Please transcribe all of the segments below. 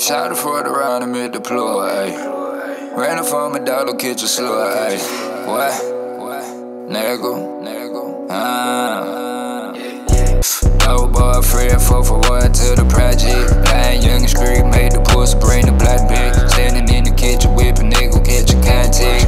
Shot for the round and mid deploy, ayy. Ran up on my dollar, catch a slow, ayy. What? Nigga. Dope boy, Fred, 4 for 1 to the project. Lying young and street, made the pussy, bring the black bitch. Standing in the kitchen, whipping nigga, catch a contact.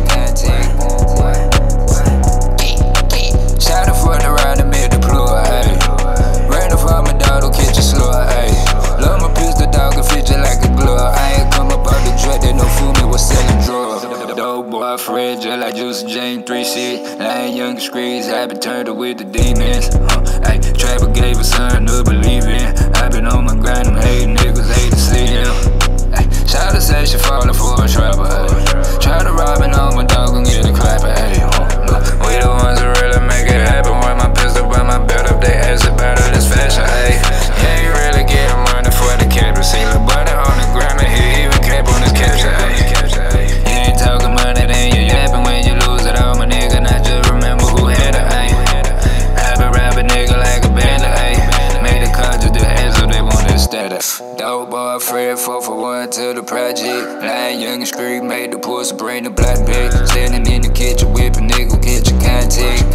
Shot for the round and mid deploy, ayy. Ran up on my dollar, catch a slow, ayy. Love my pistol, dog, and fit just like a glove. I ain't come up out the drug, they no fool me, was selling drugs. Dope boy, Fred, just like Juicy Jane, 3-6. Lying young screens, I been turned up with the demons. Ayy, Trapper gave a son to believe in. I been on my grind, them hating niggas hate to see him. Ayy, Shawty say she falling for a trapper, ayy. Try to rob and on my dog and get a clapper, ayy. We the ones that really make it happen. When my pistol by my belt up, they ask about it, it's fashion, ayy. Yeah, you really getting money for the captain. See the body on the gram and he even cap on his caption, ayy. You ain't talking money, then you yapping when you lose it all, my nigga. Now just remember who had it, ayy. I been rapping nigga like a bandit, ayy. Made the car just to answer, they wanted status. Dope boy, Fred, 4 for 1 to the project. Lying young and street, made the pussy, bring the black bitch. Standing in the kitchen, whipping nigga, catch a contact.